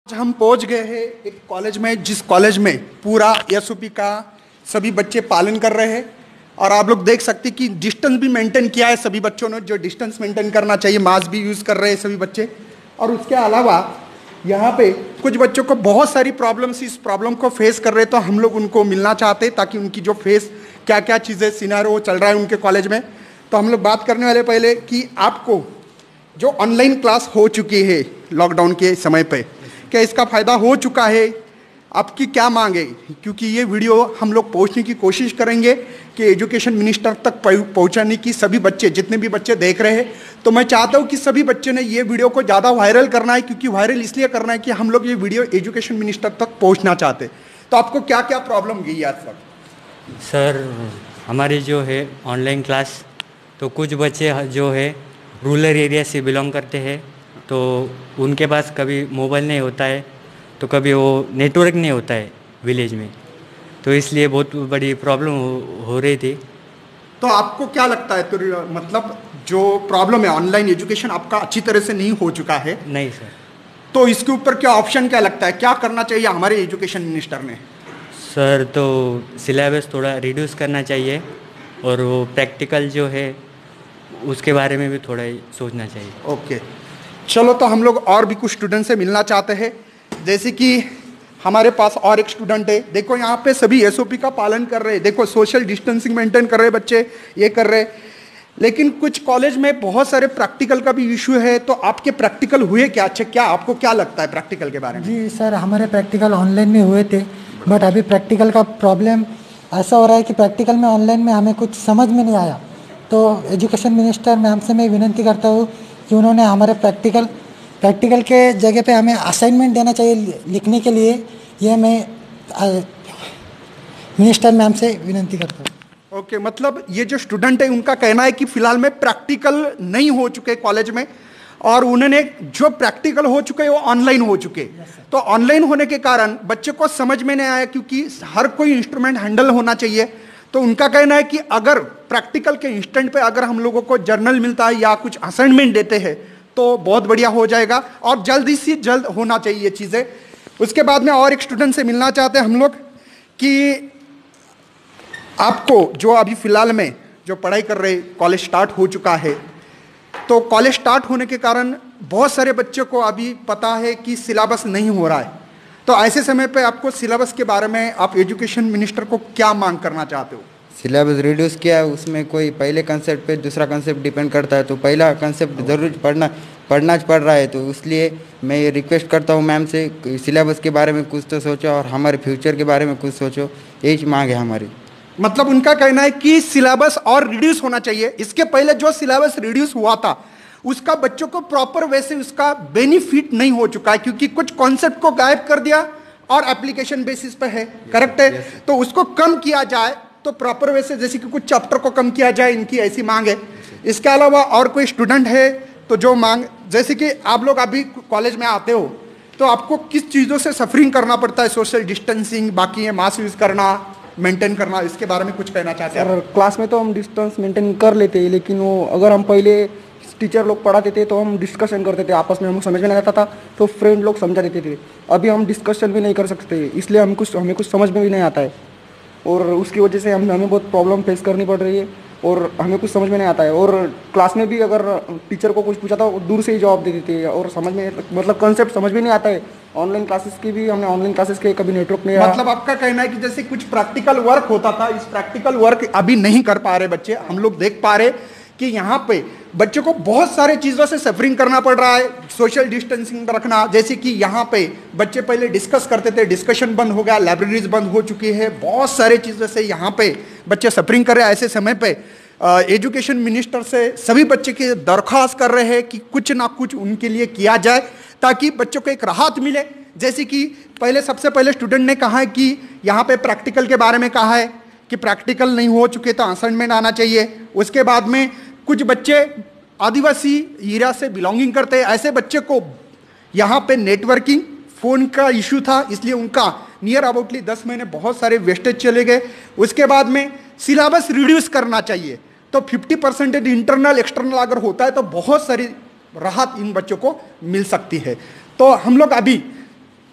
आज हम पहुंच गए हैं एक कॉलेज में, जिस कॉलेज में पूरा एसओपी का सभी बच्चे पालन कर रहे हैं। और आप लोग देख सकते हैं कि डिस्टेंस भी मेंटेन किया है सभी बच्चों ने, जो डिस्टेंस मेंटेन करना चाहिए, मास्क भी यूज़ कर रहे हैं सभी बच्चे। और उसके अलावा यहाँ पे कुछ बच्चों को बहुत सारी प्रॉब्लम्स, इस प्रॉब्लम को फेस कर रहे हैं, तो हम लोग उनको मिलना चाहते हैं ताकि उनकी जो फेस क्या क्या चीज़ें सिनेरियो चल रहा है उनके कॉलेज में। तो हम लोग बात करने वाले पहले कि आपको जो ऑनलाइन क्लास हो चुकी है लॉकडाउन के समय पे, क्या इसका फ़ायदा हो चुका है? आपकी क्या मांग है? क्योंकि ये वीडियो हम लोग पहुंचने की कोशिश करेंगे कि एजुकेशन मिनिस्टर तक पहुंचाने की, सभी बच्चे, जितने भी बच्चे देख रहे हैं, तो मैं चाहता हूं कि सभी बच्चे ने ये वीडियो को ज़्यादा वायरल करना है। क्योंकि वायरल इसलिए करना है कि हम लोग ये वीडियो एजुकेशन मिनिस्टर तक पहुँचना चाहते। तो आपको क्या क्या प्रॉब्लम गई आज तक? सर, हमारी जो है ऑनलाइन क्लास, तो कुछ बच्चे जो है रूरल एरिया से बिलोंग करते हैं, तो उनके पास कभी मोबाइल नहीं होता है, तो कभी वो नेटवर्क नहीं होता है विलेज में, तो इसलिए बहुत बड़ी प्रॉब्लम हो रही थी। तो आपको क्या लगता है, तो मतलब जो प्रॉब्लम है ऑनलाइन एजुकेशन आपका अच्छी तरह से नहीं हो चुका है? नहीं सर। तो इसके ऊपर क्या ऑप्शन क्या लगता है, क्या करना चाहिए हमारे एजुकेशन मिनिस्टर ने? सर, तो सिलेबस थोड़ा रिड्यूस करना चाहिए, और वो प्रैक्टिकल जो है उसके बारे में भी थोड़ा ही सोचना चाहिए। ओके, चलो, तो हम लोग और भी कुछ स्टूडेंट से मिलना चाहते हैं। जैसे कि हमारे पास और एक स्टूडेंट है, देखो यहाँ पे सभी एसओपी का पालन कर रहे हैं, देखो सोशल डिस्टेंसिंग मेंटेन कर रहे हैं बच्चे, ये कर रहे हैं। लेकिन कुछ कॉलेज में बहुत सारे प्रैक्टिकल का भी इशू है, तो आपके प्रैक्टिकल हुए क्या? अच्छा, क्या आपको क्या लगता है प्रैक्टिकल के बारे में? जी सर, हमारे प्रैक्टिकल ऑनलाइन में हुए थे, बट अभी प्रैक्टिकल का प्रॉब्लम ऐसा हो रहा है कि प्रैक्टिकल में ऑनलाइन में हमें कुछ समझ में नहीं आया। तो एजुकेशन मिनिस्टर मैम से मैं विनती करता हूँ कि उन्होंने हमारे प्रैक्टिकल के जगह पे हमें असाइनमेंट देना चाहिए लिखने के लिए। ये मैं मिनिस्टर मैम से विनती करता हूँ। ओके, मतलब ये जो स्टूडेंट है उनका कहना है कि फिलहाल में प्रैक्टिकल नहीं हो चुके कॉलेज में, और उन्होंने जो प्रैक्टिकल हो चुके वो ऑनलाइन हो चुके। तो ऑनलाइन होने के कारण बच्चे को समझ में नहीं आया, क्योंकि हर कोई इंस्ट्रूमेंट हैंडल होना चाहिए। तो उनका कहना है कि अगर प्रैक्टिकल के इंस्टेंट पे अगर हम लोगों को जर्नल मिलता है या कुछ असाइनमेंट देते हैं तो बहुत बढ़िया हो जाएगा, और जल्दी से जल्द होना चाहिए ये चीज़ें। उसके बाद में और एक स्टूडेंट से मिलना चाहते हैं हम लोग कि आपको जो अभी फ़िलहाल में जो पढ़ाई कर रहे, कॉलेज स्टार्ट हो चुका है, तो कॉलेज स्टार्ट होने के कारण बहुत सारे बच्चों को अभी पता है कि सिलेबस नहीं हो रहा है। तो ऐसे समय पे आपको सिलेबस के बारे में आप एजुकेशन मिनिस्टर को क्या मांग करना चाहते हो? सिलेबस रिड्यूस किया है, उसमें कोई पहले कंसेप्ट पे दूसरा कंसेप्ट डिपेंड करता है, तो पहला कंसेप्ट ज़रूर पढ़ना पड़ रहा है। तो इसलिए मैं ये रिक्वेस्ट करता हूँ मैम से, सिलेबस के बारे में कुछ तो सोचो और हमारे फ्यूचर के बारे में कुछ सोचो, यही मांग है हमारी। मतलब उनका कहना है कि सिलेबस और रिड्यूस होना चाहिए। इसके पहले जो सिलेबस रिड्यूस हुआ था उसका बच्चों को प्रॉपर वैसे उसका बेनिफिट नहीं हो चुका है, क्योंकि कुछ कॉन्सेप्ट को गायब कर दिया और एप्लीकेशन बेसिस पे है। करेक्ट है? तो उसको कम किया जाए, तो प्रॉपर वैसे जैसे कि कुछ चैप्टर को कम किया जाए, इनकी ऐसी मांग है। इसके अलावा और कोई स्टूडेंट है तो जो मांग, जैसे कि आप लोग अभी कॉलेज में आते हो तो आपको किस चीज़ों से सफरिंग करना पड़ता है? सोशल डिस्टेंसिंग, बाकी है मास्क यूज़ करना, मेंटेन करना, इसके बारे में कुछ कहना चाहते हैं? सर, क्लास में तो हम डिस्टेंस मेंटेन कर लेते हैं, लेकिन वो अगर हम पहले टीचर लोग पढ़ाते थे तो हम डिस्कशन करते थे आपस में, हमको समझ में नहीं आता था तो फ्रेंड लोग समझा देते थे। अभी हम डिस्कशन भी नहीं कर सकते, इसलिए हमें कुछ समझ में भी नहीं आता है, और उसकी वजह से हमें बहुत प्रॉब्लम फेस करनी पड़ रही है, और हमें कुछ समझ में नहीं आता है। और क्लास में भी अगर टीचर को कुछ पूछा था वो दूर से ही जवाब दे देते हैं, और समझ में मतलब कंसेप्ट समझ में नहीं आता है। ऑनलाइन क्लासेस की भी हमने ऑनलाइन क्लासेस के कभी नेटवर्क नहीं, मतलब आपका कहना है कि जैसे कुछ प्रैक्टिकल वर्क होता था, इस प्रैक्टिकल वर्क अभी नहीं कर पा रहे बच्चे। हम लोग देख पा रहे कि यहाँ पे बच्चों को बहुत सारे चीज़ों से सफरिंग करना पड़ रहा है। सोशल डिस्टेंसिंग रखना, जैसे कि यहाँ पे बच्चे पहले डिस्कस करते थे, डिस्कशन बंद हो गया, लाइब्रेरीज बंद हो चुकी है, बहुत सारे चीज़ों से यहाँ पे बच्चे सफरिंग कर रहे हैं। ऐसे समय पे एजुकेशन मिनिस्टर से सभी बच्चे की दरख्वास्त कर रहे हैं कि कुछ ना कुछ उनके लिए किया जाए, ताकि बच्चों को एक राहत मिले। जैसे कि सबसे पहले स्टूडेंट ने कहा है कि यहाँ पे प्रैक्टिकल के बारे में कहा है कि प्रैक्टिकल नहीं हो चुके तो असाइनमेंट आना चाहिए। उसके बाद में कुछ बच्चे आदिवासी एरिया से बिलोंगिंग करते हैं, ऐसे बच्चे को यहाँ पे नेटवर्किंग फ़ोन का इशू था, इसलिए उनका नियर अबाउटली 10 महीने बहुत सारे वेस्टेज चले गए। उसके बाद में सिलेबस रिड्यूस करना चाहिए, तो 50% इंटरनल एक्सटर्नल अगर होता है तो बहुत सारी राहत इन बच्चों को मिल सकती है। तो हम लोग अभी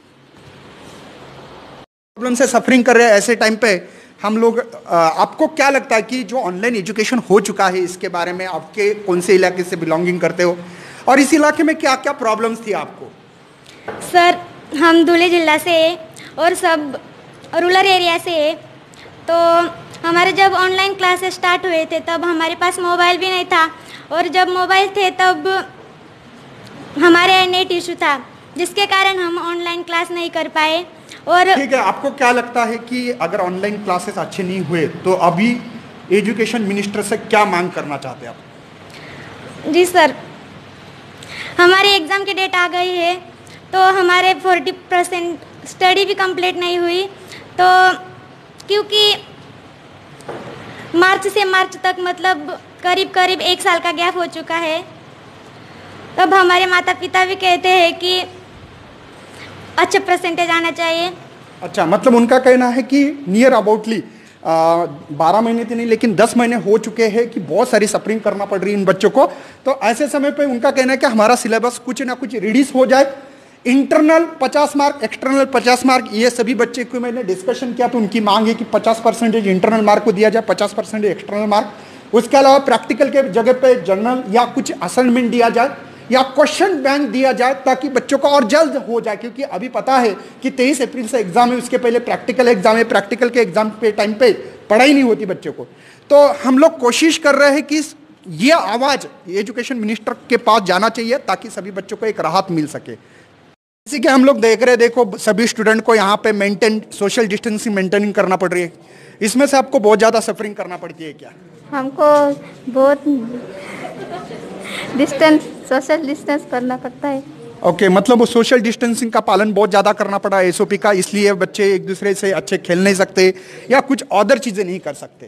प्रॉब्लम से सफरिंग कर रहे हैं ऐसे टाइम पे हम लोग आपको क्या लगता है कि जो ऑनलाइन एजुकेशन हो चुका है इसके बारे में आपके कौन से इलाके से बिलोंगिंग करते हो और इस इलाके में क्या क्या प्रॉब्लम्स थी आपको? सर हम धुले जिला से और सब रूरल एरिया से, तो हमारे जब ऑनलाइन क्लासेस स्टार्ट हुए थे तब हमारे पास मोबाइल भी नहीं था, और जब मोबाइल थे तब हमारे नेट इशू था जिसके कारण हम ऑनलाइन क्लास नहीं कर पाए। और ठीक है, आपको क्या लगता है कि अगर ऑनलाइन क्लासेस अच्छे नहीं हुए तो अभी एजुकेशन मिनिस्टर से क्या मांग करना चाहते हैं आप? जी सर, हमारी एग्ज़ाम की डेट आ गई है तो हमारे 40% स्टडी भी कंप्लीट नहीं हुई, तो क्योंकि मार्च से मार्च तक मतलब करीब करीब 1 साल का गैप हो चुका है, तब हमारे माता पिता भी कहते हैं कि अच्छे परसेंटेज आना चाहिए। अच्छा, मतलब उनका कहना है कि नियर अबाउटली 12 महीने तो नहीं लेकिन 10 महीने हो चुके हैं कि बहुत सारी सफरिंग करना पड़ रही है इन बच्चों को, तो ऐसे समय पे उनका कहना है कि हमारा सिलेबस कुछ ना कुछ रिड्यूस हो जाए, इंटरनल 50 मार्क, एक्सटर्नल 50 मार्क, ये सभी बच्चे को मैंने डिस्कशन किया तो उनकी मांग है कि 50% इंटरनल मार्क को दिया जाए, 50% एक्सटर्नल मार्क, उसके अलावा प्रैक्टिकल के जगह पे जर्नल या कुछ असाइनमेंट दिया जाए या क्वेश्चन बैंक दिया जाए ताकि बच्चों को और जल्द हो जाए, क्योंकि अभी पता है कि 23 अप्रैल से एग्जाम है, उसके पहले प्रैक्टिकल एग्जाम है, प्रैक्टिकल के एग्जाम पे टाइम पे पढ़ाई नहीं होती बच्चों को। तो हम लोग कोशिश कर रहे हैं कि ये आवाज़ एजुकेशन मिनिस्टर के पास जाना चाहिए ताकि सभी बच्चों को एक राहत मिल सके। जैसे कि हम लोग देख रहे हैं, देखो सभी स्टूडेंट को यहाँ पे सोशल डिस्टेंसिंग मेंटेनिंग करना पड़ रही है, इसमें से आपको बहुत ज़्यादा सफरिंग करना पड़ती है क्या? हमको बहुत सोशल डिस्टेंस करना पड़ता है। ओके, मतलब वो सोशल डिस्टेंसिंग का पालन बहुत ज़्यादा करना पड़ा एसओपी का, इसलिए बच्चे एक दूसरे से अच्छे खेल नहीं सकते या कुछ अदर चीज़ें नहीं कर सकते।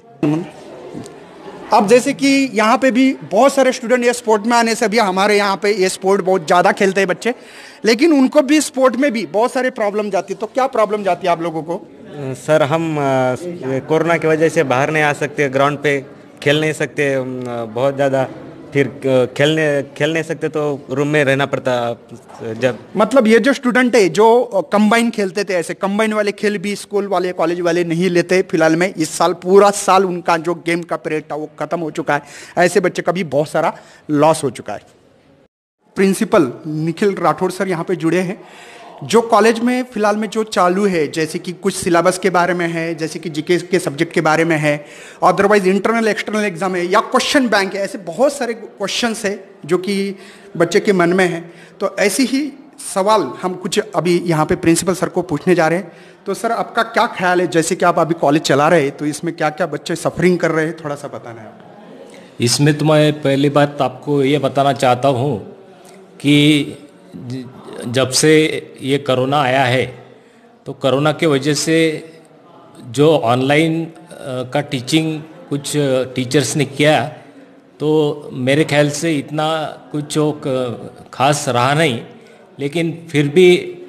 अब जैसे कि यहाँ पे भी बहुत सारे स्टूडेंट ये स्पोर्ट में आने से भी हमारे यहाँ पे ये स्पोर्ट बहुत ज़्यादा खेलते हैं बच्चे, लेकिन उनको भी स्पोर्ट में भी बहुत सारे प्रॉब्लम जाती है, तो क्या प्रॉब्लम जाती है आप लोगों को? सर हम कोरोना की वजह से बाहर नहीं आ सकते, ग्राउंड पे खेल नहीं सकते बहुत ज़्यादा, फिर खेल नहीं सकते तो रूम में रहना पड़ता। जब मतलब ये जो स्टूडेंट है जो कंबाइन खेलते थे, ऐसे कंबाइन वाले खेल भी स्कूल वाले कॉलेज वाले नहीं लेते फिलहाल में, इस साल पूरा साल उनका जो गेम का पीरियड था वो खत्म हो चुका है, ऐसे बच्चे का भी बहुत सारा लॉस हो चुका है। प्रिंसिपल निखिल राठौड़ सर यहाँ पे जुड़े हैं, जो कॉलेज में फिलहाल में जो चालू है, जैसे कि कुछ सिलेबस के बारे में है, जैसे कि जीके के सब्जेक्ट के बारे में है, अदरवाइज इंटरनल एक्सटर्नल एग्जाम है या क्वेश्चन बैंक है, ऐसे बहुत सारे क्वेश्चंस है जो कि बच्चे के मन में है। तो ऐसे ही सवाल हम कुछ अभी यहाँ पे प्रिंसिपल सर को पूछने जा रहे हैं। तो सर आपका क्या ख्याल है, जैसे कि आप अभी कॉलेज चला रहे हैं तो इसमें क्या क्या बच्चे सफरिंग कर रहे हैं, थोड़ा सा बताना है आप। इसमें तो मैं पहली बात आपको ये बताना चाहता हूँ कि जब से ये कोरोना आया है तो कोरोना के वजह से जो ऑनलाइन का टीचिंग कुछ टीचर्स ने किया तो मेरे ख्याल से इतना कुछ खास रहा नहीं, लेकिन फिर भी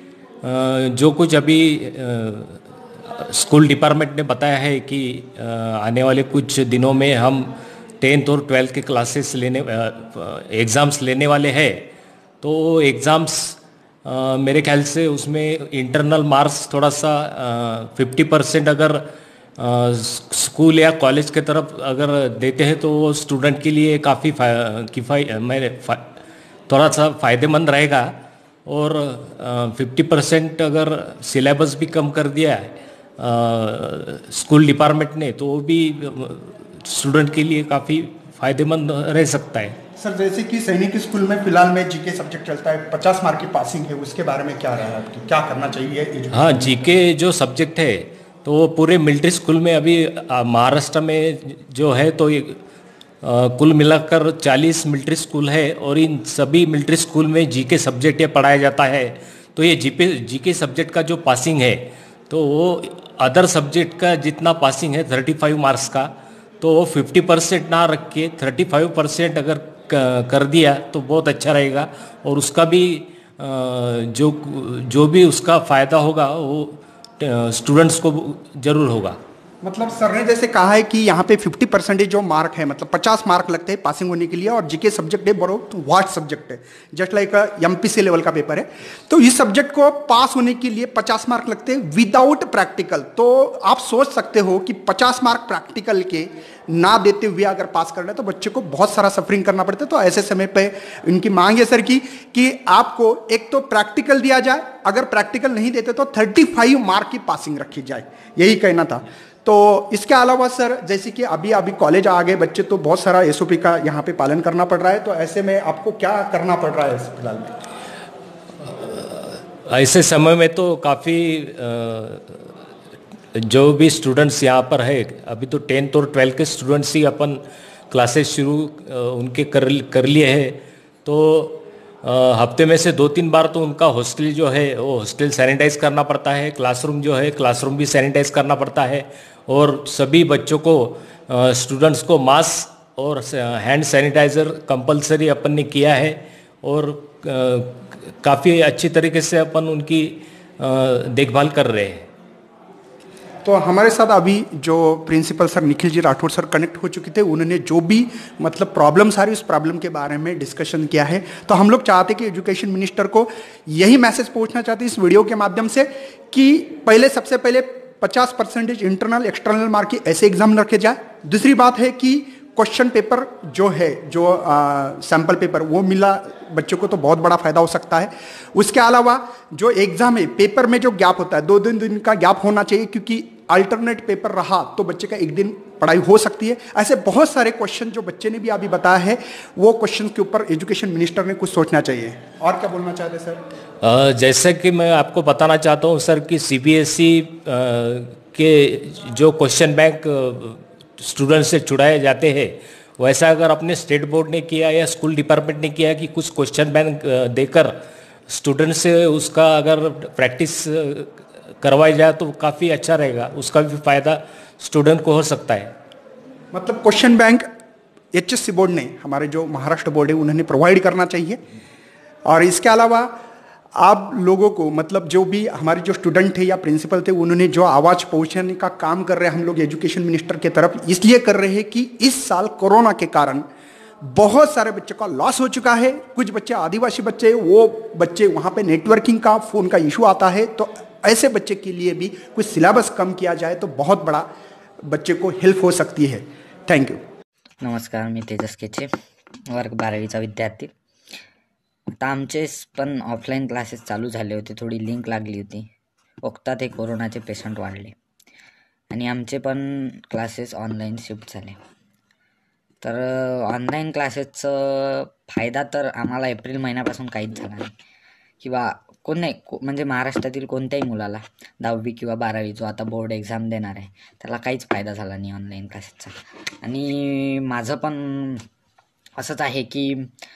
जो कुछ अभी स्कूल डिपार्टमेंट ने बताया है कि आने वाले कुछ दिनों में हम 10th और 12th के क्लासेस एग्ज़ाम्स लेने वाले हैं, तो एग्ज़ाम्स मेरे ख्याल से उसमें इंटरनल मार्क्स थोड़ा सा 50% अगर स्कूल या कॉलेज के तरफ अगर देते हैं तो वो स्टूडेंट के लिए काफ़ी थोड़ा सा फ़ायदेमंद रहेगा। और 50% अगर सिलेबस भी कम कर दिया है स्कूल डिपार्टमेंट ने तो वो भी स्टूडेंट के लिए काफ़ी फ़ायदेमंद रह सकता है। सर जैसे कि सैनिक स्कूल में फिलहाल में जीके सब्जेक्ट चलता है, 50 मार्क की पासिंग है, उसके बारे में क्या रहा है आपकी, क्या करना चाहिए? हाँ, जीके जो सब्जेक्ट है तो वो पूरे मिलिट्री स्कूल में अभी महाराष्ट्र में जो है तो ये कुल मिलाकर 40 मिलिट्री स्कूल है और इन सभी मिलिट्री स्कूल में जीके सब्जेक्ट ये पढ़ाया जाता है। तो ये जीके सब्जेक्ट का जो पासिंग है तो वो अदर सब्जेक्ट का जितना पासिंग है 35 मार्क्स का, तो वो 50% ना रख के 35% अगर कर दिया तो बहुत अच्छा रहेगा और उसका भी जो भी उसका फ़ायदा होगा वो स्टूडेंट्स को ज़रूर होगा। मतलब सर ने जैसे कहा है कि यहाँ पे 50% जो मार्क है, मतलब 50 मार्क लगते हैं पासिंग होने के लिए, और जीके सब्जेक्ट है बहुत वास्ट सब्जेक्ट है, जस्ट लाइक एमपीसी लेवल का पेपर है। तो इस सब्जेक्ट को पास होने के लिए 50 मार्क लगते हैं विदाउट प्रैक्टिकल। तो आप सोच सकते हो कि 50 मार्क प्रैक्टिकल के ना देते हुए अगर पास करना है तो बच्चे को बहुत सारा सफरिंग करना पड़ता है। तो ऐसे समय पे इनकी मांग है सर की कि आपको एक तो प्रैक्टिकल दिया जाए, अगर प्रैक्टिकल नहीं देते तो 35 मार्क की पासिंग रखी जाए, यही कहना था। तो इसके अलावा सर जैसे कि अभी अभी कॉलेज आ गए बच्चे, तो बहुत सारा एसओपी का यहाँ पे पालन करना पड़ रहा है, तो ऐसे में आपको क्या करना पड़ रहा है फिलहाल में? ऐसे समय में तो काफ़ी जो भी स्टूडेंट्स यहाँ पर है, अभी तो 10th और 12th के स्टूडेंट्स ही अपन क्लासेस शुरू उनके कर लिए हैं। तो हफ्ते में से 2-3 बार तो उनका हॉस्टल जो है वो हॉस्टल सैनिटाइज करना पड़ता है, क्लासरूम जो है क्लासरूम भी सैनिटाइज करना पड़ता है, और सभी बच्चों को स्टूडेंट्स को मास्क और हैंड सैनिटाइज़र कंपलसरी अपन ने किया है, और काफ़ी अच्छी तरीके से अपन उनकी देखभाल कर रहे हैं। तो हमारे साथ अभी जो principal sir Nikhil ji Rathore sir connect हो चुके थे, उन्होंने जो भी मतलब प्रॉब्लम्स आ रही उस प्रॉब्लम के बारे में डिस्कशन किया है। तो हम लोग चाहते कि एजुकेशन मिनिस्टर को यही मैसेज पहुंचना चाहते इस वीडियो के माध्यम से कि पहले सबसे पहले 50% इंटरनल एक्सटर्नल मार्क की ऐसे एग्जाम रखे जाए। दूसरी बात है कि क्वेश्चन पेपर जो है, जो सैम्पल पेपर वो मिला बच्चों को तो बहुत बड़ा फायदा हो सकता है। उसके अलावा जो एग्जाम है पेपर में जो गैप होता है 2-3 दिन का गैप होना चाहिए, क्योंकि अल्टरनेट पेपर रहा तो बच्चे का एक दिन पढ़ाई हो सकती है। ऐसे बहुत सारे क्वेश्चन जो बच्चे ने भी अभी बताया है, वो क्वेश्चन के ऊपर एजुकेशन मिनिस्टर ने कुछ सोचना चाहिए। और क्या बोलना चाहते सर? जैसे कि मैं आपको बताना चाहता हूँ सर कि सीबीएसई के जो क्वेश्चन बैंक स्टूडेंट से छुड़ाए जाते हैं, वैसा अगर अपने स्टेट बोर्ड ने किया या स्कूल डिपार्टमेंट ने किया कि कुछ क्वेश्चन बैंक देकर स्टूडेंट से उसका अगर प्रैक्टिस करवाई जाए तो काफ़ी अच्छा रहेगा, उसका भी फायदा स्टूडेंट को हो सकता है। मतलब क्वेश्चन बैंक एचएससी बोर्ड ने, हमारे जो महाराष्ट्र बोर्ड है, उन्होंने प्रोवाइड करना चाहिए। और इसके अलावा आप लोगों को मतलब जो भी हमारे जो स्टूडेंट थे या प्रिंसिपल थे, उन्होंने जो आवाज़ पहुंचाने का काम कर रहे हैं हम लोग एजुकेशन मिनिस्टर के तरफ, इसलिए कर रहे हैं कि इस साल कोरोना के कारण बहुत सारे बच्चों का लॉस हो चुका है। कुछ बच्चे आदिवासी बच्चे, वो बच्चे वहाँ पे नेटवर्किंग का फ़ोन का इशू आता है, तो ऐसे बच्चे के लिए भी कुछ सिलेबस कम किया जाए तो बहुत बड़ा बच्चे को हेल्प हो सकती है। Thank you. नमस्कार, मी तेजस केचे, वर्ग 12वीचा विद्यार्थी। आता आमचे पण ऑफलाईन क्लासेस चालू झाले होते, थोडी लिंक लागली होती, बघतात हे कोरोनाचे पेशंट वाढले आणि आमचे पण क्लासेस ऑनलाईन शिफ्ट झाले। तर ऑनलाईन क्लासेसचं फायदा तर आम्हाला एप्रिल महिन्यापासून काहीच झाला नाही, किंवा म्हणजे महाराष्ट्रातील कोणत्याही मुलाला 10वी किंवा 12वी जो आता बोर्ड एक्झाम देणार आहे त्याला काहीच फायदा झाला नाही ऑनलाईन क्लासेसचा। आणि माझं पण असंच आहे की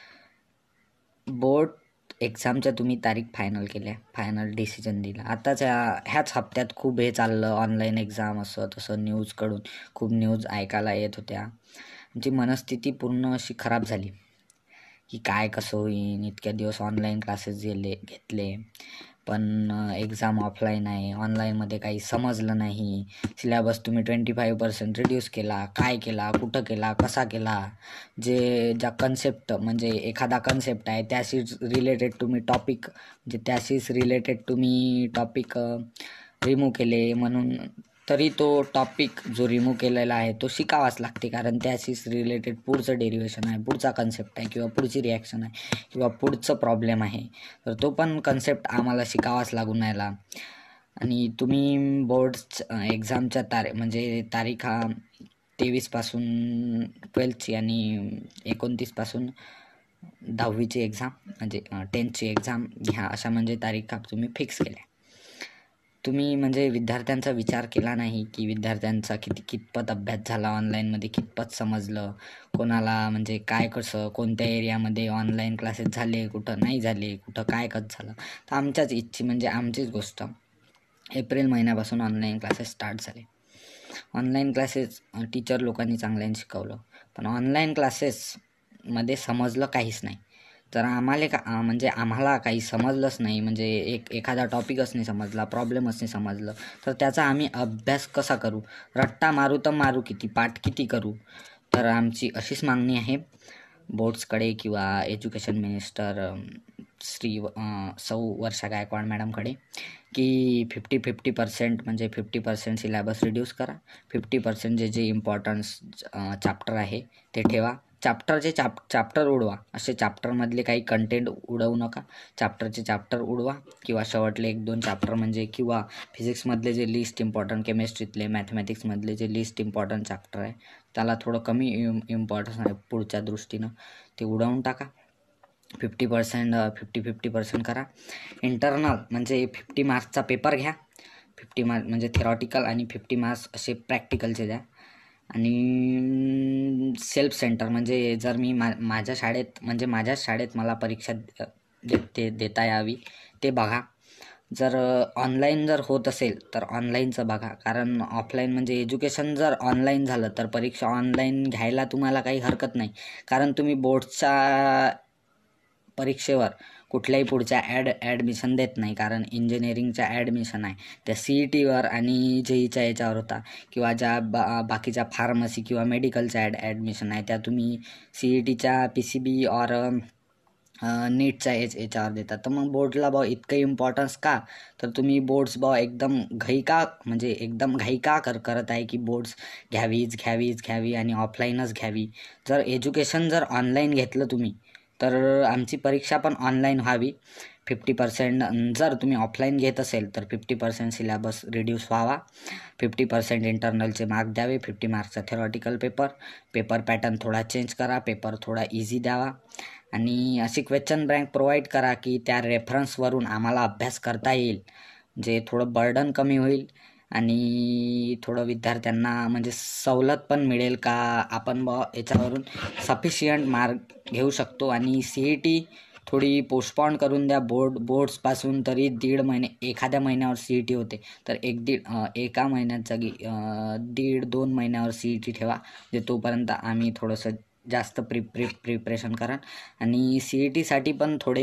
बोर्ड एक्झामच्या तुम्ही तारीख फायनल केल्या, फायनल डिसिजन दिला, आताच्या ह्याच हप्त्यात खूप हे चाललं ऑनलाईन एक्झाम असं तसं, न्यूजकडून खूप न्यूज ऐकायला येत होत्या। आमची मनस्थिती पूर्ण अशी खराब झाली की काय कसं होईन, इतक्या दिवस ऑनलाईन क्लासेस घेतले पण एक्झाम ऑफलाईन आहे, ऑनलाईनमध्ये काही समजलं नाही, सिलेबस तुम्ही 25% रिड्यूस केला, काय केला, कुठं केला, कसा केला, ज्या कन्सेप्ट म्हणजे एखादा कन्सेप्ट आहे त्याशी रिलेटेड तुम्ही टॉपिक म्हणजे त्याशीच रिलेटेड तुम्ही टॉपिक रिमूव्ह केले, म्हणून तरी तो टॉपिक जो रिमूव्ह केलेला आहे तो शिकावाच लागते, कारण त्याशीच रिलेटेड पुढचं डेरिवेशन आहे, पुढचा कन्सेप्ट आहे, किंवा पुढची रिॲक्शन आहे, किंवा पुढचं प्रॉब्लेम आहे, तर तो पण कन्सेप्ट आम्हाला शिकावाच लागून राहिला। आणि तुम्ही बोर्ड्स एक्झामच्या म्हणजे तारीख हा 23पासून 12ची आणि 29पासून 10वीची एक्झाम म्हणजे 10ची एक्झाम ह्या अशा म्हणजे तारीख तुम्ही फिक्स केल्या। तुम्ही म्हणजे विद्यार्थ्यांचा विचार केला नाही की विद्यार्थ्यांचा कितपत अभ्यास झाला, ऑनलाईनमध्ये कितपत समजलं, कोणाला म्हणजे काय कसं, कोणत्या एरियामध्ये ऑनलाईन क्लासेस झाले, कुठं नाही झाले, कुठं काय कसं झालं। तर आमच्याच इच्छी म्हणजे आमचीच गोष्ट, एप्रिल महिन्यापासून ऑनलाईन क्लासेस स्टार्ट झाले। ऑनलाईन क्लासेस टीचर लोकांनी चांगल्याने शिकवलं, पण ऑनलाईन क्लासेसमध्ये समजलं काहीच नाही। जर म्हणजे आम्हाला काही समजलंच नाही, म्हणजे एखादा टॉपिकच नाही समजला, प्रॉब्लेमच नाही समजलं, तर त्याचा आम्ही अभ्यास कसा करू? रट्टा मारू तर मारू किती, पाठ किती करू? तर आमची अशीच मागणी आहे बोर्ड्सकडे किंवा एज्युकेशन मिनिस्टर सौ वर्षा गायकवाड मॅडमकडे, की 50% म्हणजे 50% सिलॅबस रिड्यूस करा, 50% जे इम्पॉर्टन्स चॅप्टर आहे ते ठेवा. चॅप्टर उडवा, असे चॅप्टरमधले काही कंटेंट उडवू नका, चॅप्टर उडवा, किंवा शेवटले 1-2 चॅप्टर म्हणजे, किंवा फिजिक्समधले जे लिस्ट इम्पॉर्टंट, केमिस्ट्रीतले, मॅथमॅटिक्समधले जे लिस्ट इम्पॉर्टंट चॅप्टर आहे त्याला थोडं कमी इम्पॉर्टन्स आहे पुढच्या दृष्टीनं, ते उडवून टाका. 50% करा. इंटरनल म्हणजे 50 मार्क्सचा पेपर घ्या, 50 मार्क म्हणजे थेरॉटिकल आणि 50 मार्क्स असे प्रॅक्टिकलचे द्या. आणि सेल्फ सेंटर म्हणजे जर मी माझ्या शाळेत मला परीक्षा देता यावी ते बघा. जर ऑनलाईन जर होत असेल तर ऑनलाईनचं बघा, कारण ऑफलाईन म्हणजे एज्युकेशन जर ऑनलाईन झालं तर परीक्षा ऑनलाईन घ्यायला तुम्हाला काही हरकत नाही, कारण तुम्ही बोर्डच्या परीक्षेवर कुठल्याही पुढच्या ॲडमिशन देत नाही, कारण इंजिनिअरिंगच्या ॲडमिशन आहे त्या CETवर आणि JEEच्या याच्यावर होता, किंवा ज्या बाकीच्या फार्मसी किंवा मेडिकलच्या ॲडमिशन आहे त्या तुम्ही CETच्या PCB और नीटच्या याच्यावर देतात. तर मग बोर्डला इतकं इम्पॉर्टन्स का? तर तुम्ही बोर्ड्स एकदम घाई का करत आहे की बोर्ड्स घ्यावी आणि ऑफलाईनच घ्यावी. जर एज्युकेशन जर ऑनलाईन घेतलं तुम्ही तर आमची परीक्षा पण ऑनलाईन व्हावी. 50% जर तुम्ही ऑफलाईन घेत असेल तर 50% सिलॅबस रिड्यूस व्हावा, 50% इंटरनलचे मार्क द्यावे, 50 मार्क्सचा थेरॉटिकल पेपर पॅटर्न थोडा चेंज करा, पेपर थोडा इझी द्यावा, आणि अशी क्वेश्चन बँक प्रोव्हाइड करा की त्या रेफरन्सवरून आम्हाला अभ्यास करता येईल, जे थोडं बर्डन कमी होईल आणि थोडं विद्यार्थ्यांना म्हणजे सवलत पण मिळेल का आपण याच्यावरून सफिशियंट मार्क घेऊ शकतो. आणि CET थोडी पोस्टपॉन करून द्या बोर्ड्सपासून, तरी एखाद्या महिन्यावर CET होते तर एका महिन्यात जागी 1.5-2 महिन्यावर CET ठेवा, जे तोपर्यंत आम्ही थोडंसं जास्त प्रिपरेशन करा. आणि CETसाठी पण थोडे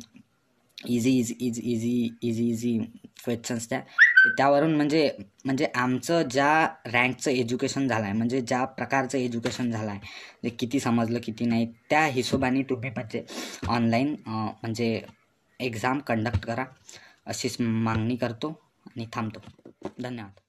इझी क्वेश्चन्स द्या, त्यावरून म्हणजे आमचं ज्या रँकचं एज्युकेशन झालं आहे, म्हणजे ज्या प्रकारचं एज्युकेशन झालं आहे, जे किती समजलं किती नाही, त्या हिशोबाने तुम्ही म्हणजे ऑनलाईन म्हणजे एक्झाम कंडक्ट करा, अशीच मागणी करतो आणि थांबतो. धन्यवाद.